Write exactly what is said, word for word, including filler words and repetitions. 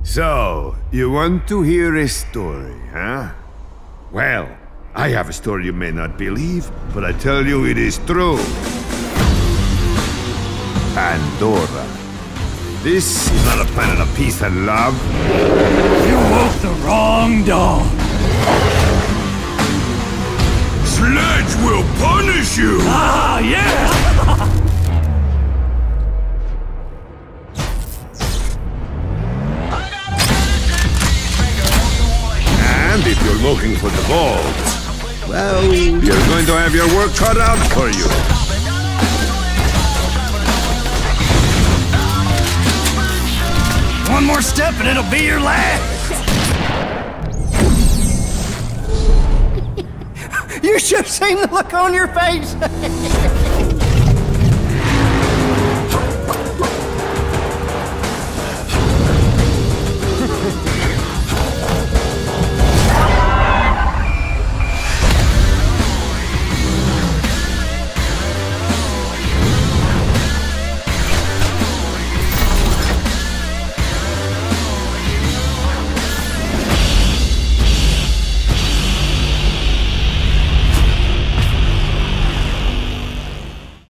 So, you want to hear a story, huh? Well, I have a story you may not believe, but I tell you it is true. Pandora. This is not a planet of peace and love. You woke the wrong dog. Sledge will punish you! Ah, yeah! And if you're looking for the vault, well, you're going to have your work cut out for you. One more step and it'll be your last! You should have seen the look on your face!